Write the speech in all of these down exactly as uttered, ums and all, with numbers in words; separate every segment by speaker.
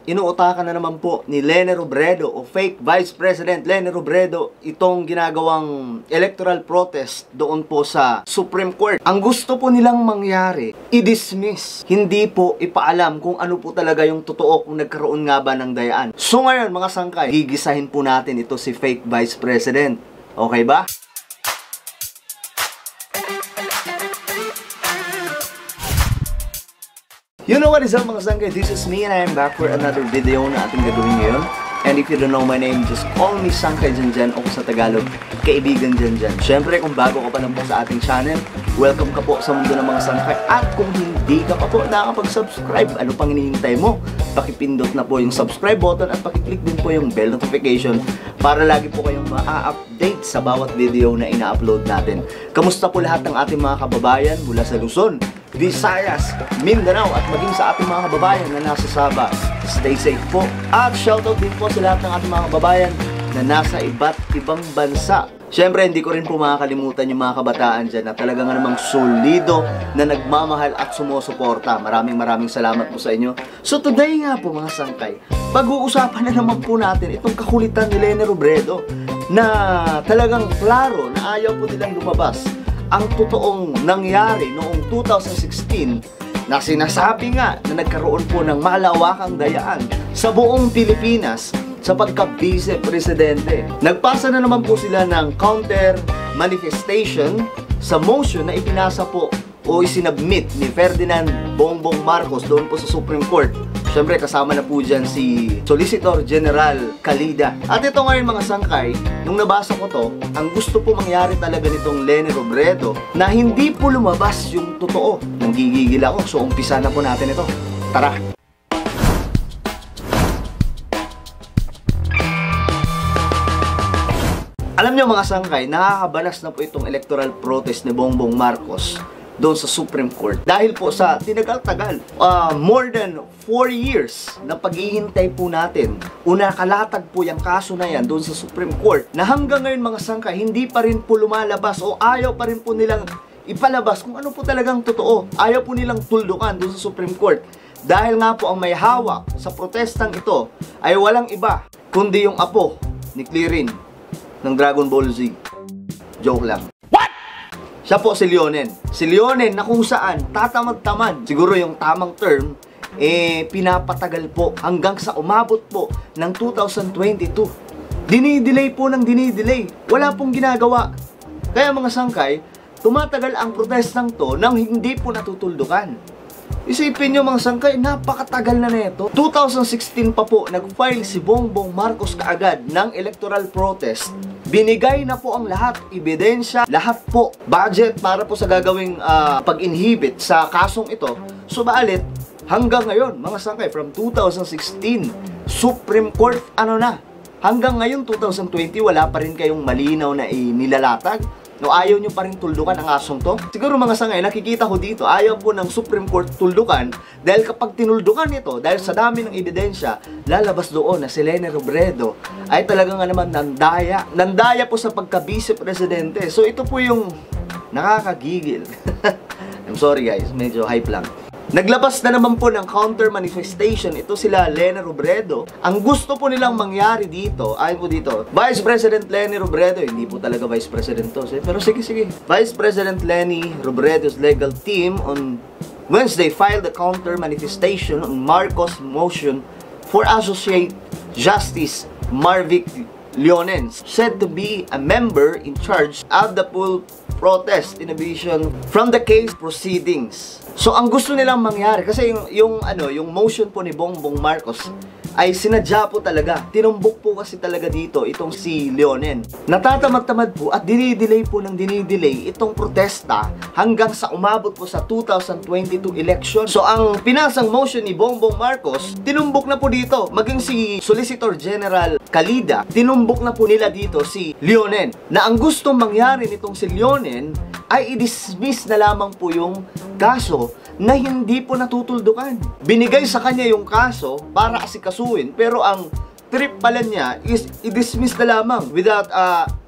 Speaker 1: inuutakan na naman po ni Leni Robredo o fake Vice President Leni Robredo itong ginagawang electoral protest doon po sa Supreme Court. Ang gusto po nilang mangyari, i-dismiss, hindi po ipaalam kung ano po talaga yung totoo kung nagkaroon nga ba ng dayaan. So ngayon mga sangkay, gigisahin po natin ito si fake Vice President. Okay ba? You know what is up mga sangkay? This is me and I am back for another video na ating gagawin ngayon. And if you don't know my name, just call me Sangkay Janjan o sa Tagalog, Kaibigan Janjan. Syempre, kung bago ka pa lang po sa ating channel, welcome ka po sa mundo ng mga sangkay. At kung hindi ka pa po nakakapag-subscribe, ano pang hinihintay mo? Pakipindot na po yung subscribe button at pakiclick din po yung bell notification para lagi po kayong ma-update sa bawat video na ina-upload natin. Kamusta po lahat ng ating mga kababayan mula sa Luzon, Visayas, Mindanao at maging sa ating mga kababayan na nasa Sabah. Stay safe po. At shoutout din po sa lahat ng ating mga kababayan na nasa iba't ibang bansa. Siyempre, hindi ko rin po makakalimutan yung mga kabataan dyan na talagang namang solido na nagmamahal at sumusuporta. Maraming maraming salamat po sa inyo. So today nga po mga sangkay, pag-uusapan na naman po natin itong kakulitan ni Leni Robredo na talagang klaro na ayaw po nilang lumabas ang totoong nangyari noong two thousand sixteen na sinasabi nga na nagkaroon po ng malawakang dayaan sa buong Pilipinas sa pagka-vice presidente. Nagpasa na naman po sila ng counter manifestation sa motion na ipinasa po o isinabmit ni Ferdinand Bongbong Marcos doon po sa Supreme Court. Siyempre kasama na po dyan si Solicitor General Calida. At ito ngayon mga sangkay, nung nabasa ko to, ang gusto po mangyari talaga nitong Leni Robredo na hindi po lumabas yung totoo. Nanggigigil ako, so umpisa na po natin ito. Tara! Alam nyo mga sangkay, nakakabalas na po itong electoral protest ni Bongbong Marcos doon sa Supreme Court. Dahil po sa tinagal-tagal, uh, more than four years na paghihintay po natin, una kalatag po yung kaso na yan doon sa Supreme Court, na hanggang ngayon mga sangkay, hindi pa rin po lumalabas o ayaw pa rin po nilang ipalabas kung ano po talagang totoo. Ayaw po nilang tuldukan doon sa Supreme Court. Dahil nga po ang may hawak sa protestang ito ay walang iba, kundi yung apo ni Klirin ng Dragon Ball Z. Joke lang. Siya po si Leonen. Si Leonen na kung saan tatamad-tamad, siguro yung tamang term, eh pinapatagal po hanggang sa umabot po ng two thousand twenty-two. Dinidelay po ng dinidelay. Wala pong ginagawa. Kaya mga sangkay, tumatagal ang protestang to nang hindi po natutuldukan. Isipin nyo mga sangkay, napakatagal na nito. two thousand sixteen pa po, nag-file si Bongbong Marcos kaagad ng electoral protest. Binigay na po ang lahat, ebidensya, lahat po, budget para po sa gagawing uh, pag-inhibit sa kasong ito. Subalit, hanggang ngayon, mga sangkay, from two thousand sixteen, Supreme Court, ano na, hanggang ngayon, two thousand twenty, wala pa rin kayong malinaw na inilalatag. No, ayaw nyo pa rin tuldukan ang asong to. Siguro mga sangay, nakikita ko dito, ayaw po ng Supreme Court tuldukan dahil kapag tinuldukan ito, dahil sa dami ng ebidensya, lalabas doon na si Leni Robredo ay talagang nga naman nandaya. Nandaya po sa pagka-vice presidente. So ito po yung nakakagigil. I'm sorry guys, medyo hype lang. Naglabas na naman po ng counter manifestation ito sila Leni Robredo. Ang gusto po nilang mangyari dito, ayon po dito, Vice President Leni Robredo, hindi po talaga Vice President to, pero sige sige. Vice President Leni Robredo's legal team on Wednesday filed a counter manifestation on Marcos' motion for Associate Justice Marvic Leonen, said to be a member in charge of the full protest in division from the case proceedings. So ang gusto nilang mangyari kasi yung, yung ano, yung motion po ni Bongbong Marcos ay sinadya po talaga. Tinumbok po kasi talaga dito itong si Leonen. Natatamad-tamad po at dinidelay po ng dinidelay itong protesta hanggang sa umabot po sa two thousand twenty-two election. So ang pinasang motion ni Bongbong Marcos, tinumbok na po dito. Maging si Solicitor General Calida, tinumbok na po nila dito si Leonen. Na ang gustong mangyari nitong si Leonen ay i-dismiss na lamang po yung kaso na hindi po natutuldukan. Binigay sa kanya yung kaso para asikasuhin, pero ang trip pala niya is i-dismiss na lamang without uh,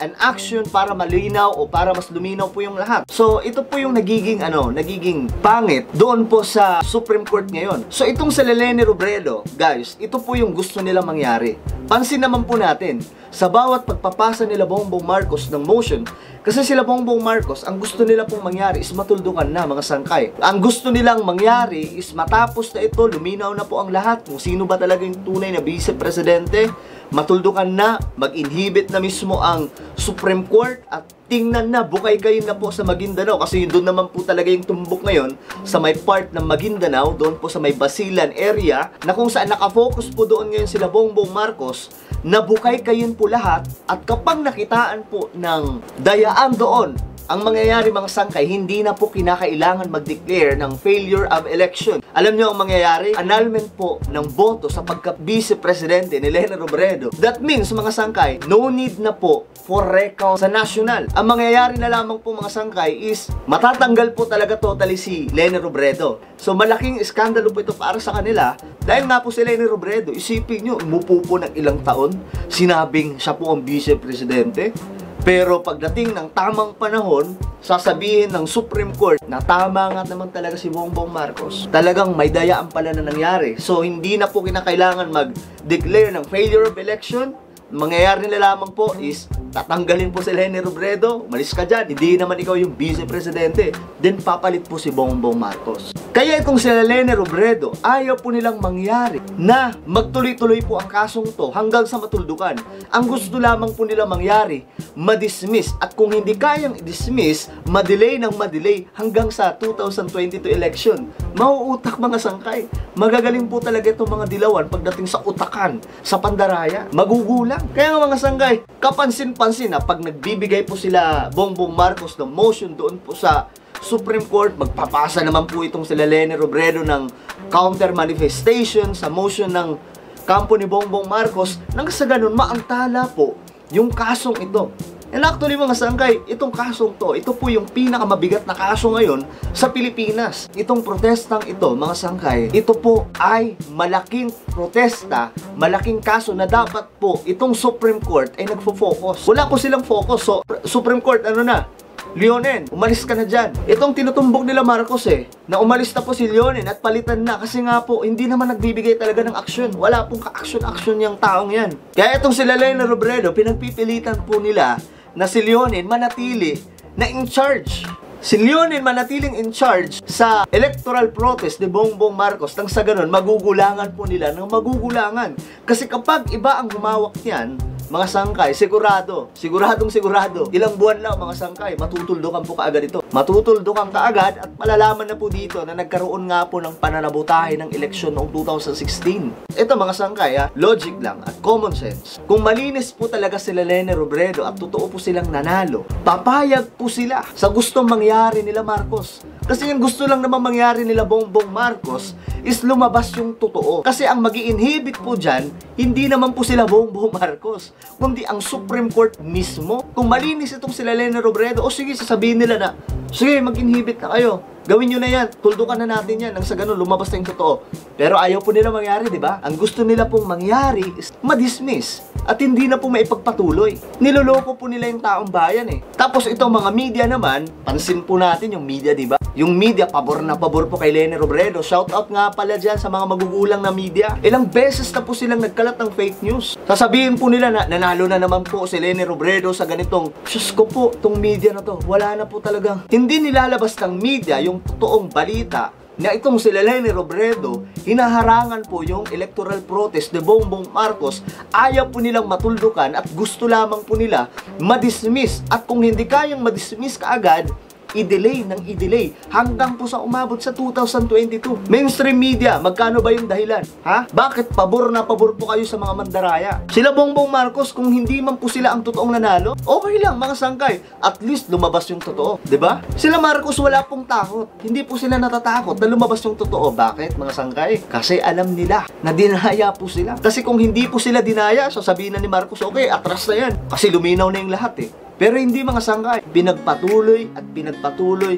Speaker 1: an action para malinaw o para mas luminaw po yung lahat. So, ito po yung nagiging, ano, nagiging pangit doon po sa Supreme Court ngayon. So, itong sa Leni Robredo, guys, ito po yung gusto nila mangyari. Pansin naman po natin, sa bawat pagpapasa nila Bongbong Marcos ng motion, kasi sila Bongbong Marcos, ang gusto nila pong mangyari is matuldukan na, mga sangkay. Ang gusto nilang mangyari is matapos na ito, luminaw na po ang lahat kung sino ba talaga yung tunay na Vice Presidente, matuldukan na, mag-inhibit na mismo ang Supreme Court at tingnan na, bukay kayo na po sa Maguindanao kasi doon naman po talaga yung tumbok ngayon sa may part ng Maguindanao, doon po sa may Basilan area na kung saan nakafocus po doon ngayon sila Bongbong Marcos, nabukay kayo po lahat at kapag nakitaan po ng dayaan doon, ang mangyayari mga sangkay, hindi na po kinakailangan mag-declare ng failure of election. Alam nyo ang mangyayari? Annulment po ng boto sa pagka-Vice Presidente ni Leni Robredo. That means mga sangkay, no need na po for recount sa national. Ang mangyayari na lamang po mga sangkay is matatanggal po talaga totally si Leni Robredo. So malaking iskandalo po ito para sa kanila dahil nga po si Leni Robredo, isipin nyo, umupo po ng ilang taon, sinabing siya po ang Vice Presidente. Pero pagdating ng tamang panahon, sasabihin ng Supreme Court na tama nga naman talaga si Bongbong Marcos. Talagang may dayaan pala na nangyari. So hindi na po kinakailangan mag-declare ng failure of election. Mangyayari na lamang po is tatanggalin po si Leni Robredo, umalis ka dyan, hindi naman ikaw yung Vice Presidente, then papalit po si Bongbong Marcos. Kaya itong si Leni Robredo, ayaw po nilang mangyari na magtuloy-tuloy po ang kasong to hanggang sa matuldukan. Ang gusto lamang po nila mangyari, madismiss, at kung hindi kayang i-dismiss, madelay ng madelay hanggang sa two thousand twenty-two election. Mauutak mga sangkay. Magagaling po talaga itong mga dilawan pagdating sa utakan, sa pandaraya. Magugulang. Kaya nga mga sangkay, kapansin-pansin na pag nagbibigay po sila Bongbong Marcos ng motion doon po sa Supreme Court, magpapasa naman po itong sila Leni Robredo ng counter manifestation sa motion ng kampo ni Bongbong Marcos nang sa ganun maantala po yung kasong ito. And actually mga sangkay, itong kasong to, ito po yung pinakamabigat na kaso ngayon sa Pilipinas. Itong protestang ito, mga sangkay, ito po ay malaking protesta, malaking kaso na dapat po itong Supreme Court ay nagfo-focus. Wala po silang focus. So, Supreme Court, ano na? Leonen, umalis ka na dyan. Itong tinutumbok nila Marcos eh, na umalis na po si Leonen at palitan na kasi nga po, hindi naman nagbibigay talaga ng aksyon. Wala pong ka-action-action yung taong yan. Kaya itong sila Leni Robredo, pinagpipilitan po nila na si Leonen manatili na in charge. Si Leonen manatiling in charge sa electoral protest ni Bongbong Marcos nang sa ganun, magugulangan po nila ng magugulangan. Kasi kapag iba ang humawak niyan, mga sangkay, sigurado, siguradong sigurado, ilang buwan lang mga sangkay, matutuldukan po kaagad ito. Matutuldukan kaagad at malalaman na po dito na nagkaroon nga po ng pananabutahe ng eleksyon noong two thousand sixteen. Ito mga sangkay, ha, logic lang at common sense. Kung malinis po talaga sila Leni Robredo at totoo po silang nanalo, papayag po sila sa gustong mangyari nila Marcos. Kasi yung gusto lang naman mangyari nila Bongbong Marcos is lumabas yung totoo. Kasi ang magi-inhibit po dyan, hindi naman po sila Bongbong Marcos, kundi ang Supreme Court mismo. Kung malinis itong sila Leni Robredo, o sige, sasabihin nila na, sige, mag-inhibit na kayo. Gawin nyo na yan, tuldukan na natin yan, nang sa ganun lumabas na yung totoo. Pero ayaw po nila mangyari, di ba? Ang gusto nila pong mangyari is madismiss at hindi na po maipagpatuloy. Niloloko po nila yung taong bayan eh. Tapos itong mga media naman, pansin po natin yung media, di ba? Yung media, pabor na pabor po kay Leni Robredo. Shout out nga pala dyan sa mga magugulang na media. Ilang beses na po silang nagkalat ng fake news. Sasabihin po nila na nanalo na naman po si Leni Robredo sa ganitong, Diyos ko po, tong media na to, wala na po talagang. Hindi nilalabas ng media yung totoong balita na itong si Leni Robredo, hinaharangan po yung electoral protest ni Bongbong Marcos, ayaw po nilang matuldukan at gusto lamang po nila madismiss. At kung hindi kayang madismiss kaagad, i-delay ng i-delay hanggang po sa umabot sa two thousand twenty-two. Mainstream media, magkano ba yung dahilan? Ha? Bakit pabor na pabor po kayo sa mga mandaraya? Sila Bongbong Marcos, kung hindi man po sila ang totoong nanalo, okay lang mga sangkay. At least lumabas yung totoo, di ba? Sila Marcos wala pong takot. Hindi po sila natatakot na lumabas yung totoo. Bakit mga sangkay? Kasi alam nila na dinaya po sila. Kasi kung hindi po sila dinaya, sasabihin na ni Marcos, okay, atras na yan. Kasi luminaw na yung lahat eh. Pero hindi mga sangkay, pinagpatuloy at pinagpatuloy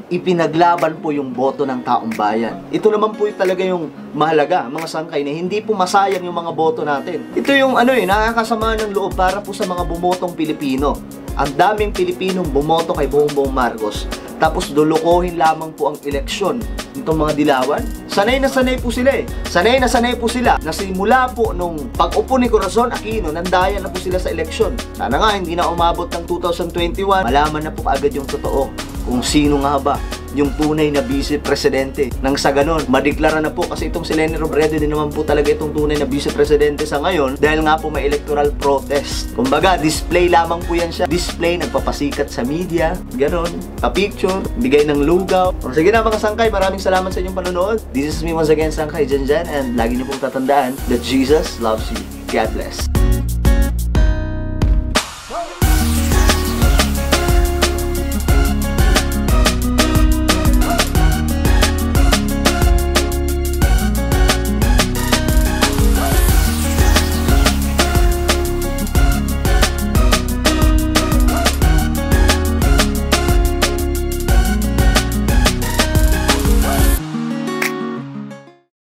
Speaker 1: ipinaglaban po yung boto ng taong bayan. Ito naman po talaga yung mahalaga, mga sangkay, na hindi po masayang yung mga boto natin. Ito yung ano eh, nakakasama ng loob para po sa mga bumotong Pilipino. Ang daming Pilipinong bumoto kay Bongbong Marcos, tapos dulukohin lamang po ang eleksyon nitong mga dilawan. Sanay na sanay po sila eh. Sanay na sanay po sila na simula po nung pag-upo ni Corazon Aquino, nandayan na po sila sa eleksyon. Sana nga hindi na umabot ng two thousand twenty-one, malaman na po agad yung totoo kung sino nga ba yung tunay na Vice Presidente. Nang sa ganon, madeklara na po, kasi itong si Leni Robredo din naman po talaga itong tunay na Vice Presidente sa ngayon, dahil nga po may electoral protest. Kumbaga, display lamang po yan siya. Display, nagpapasikat sa media, ganon, pa-picture, bigay ng lugaw. O, sige na mga sangkay, maraming salamat sa inyong panonood. This is me once again, Sangkay Janjan, and lagi niyo pong tatandaan that Jesus loves you. God bless.